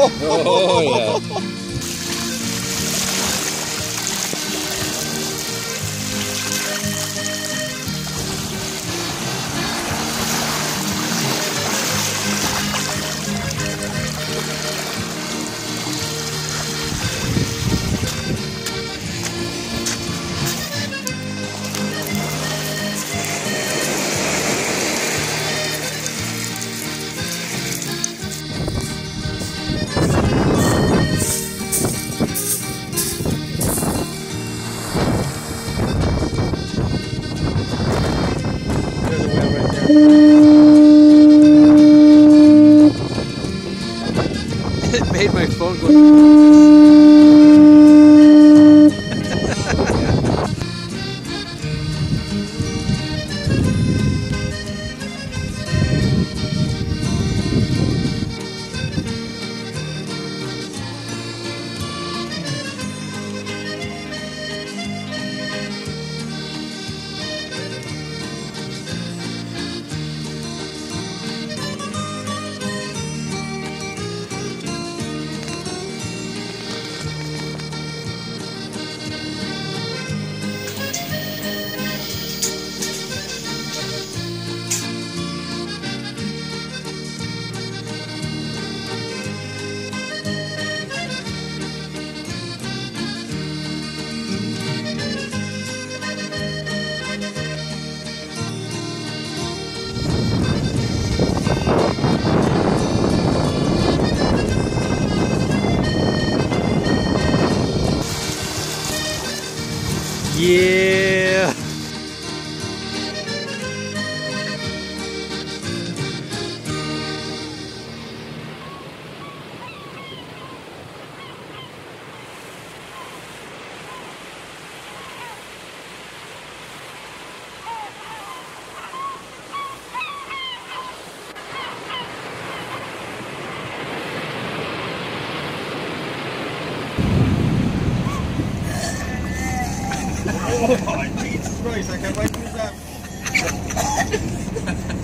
Oh yeah. It made my phone go. Yeah. Oh my Jesus Christ, I can't wait for this.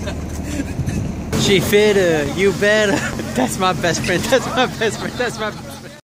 She fit, you better. That's my best friend. That's my best friend. That's my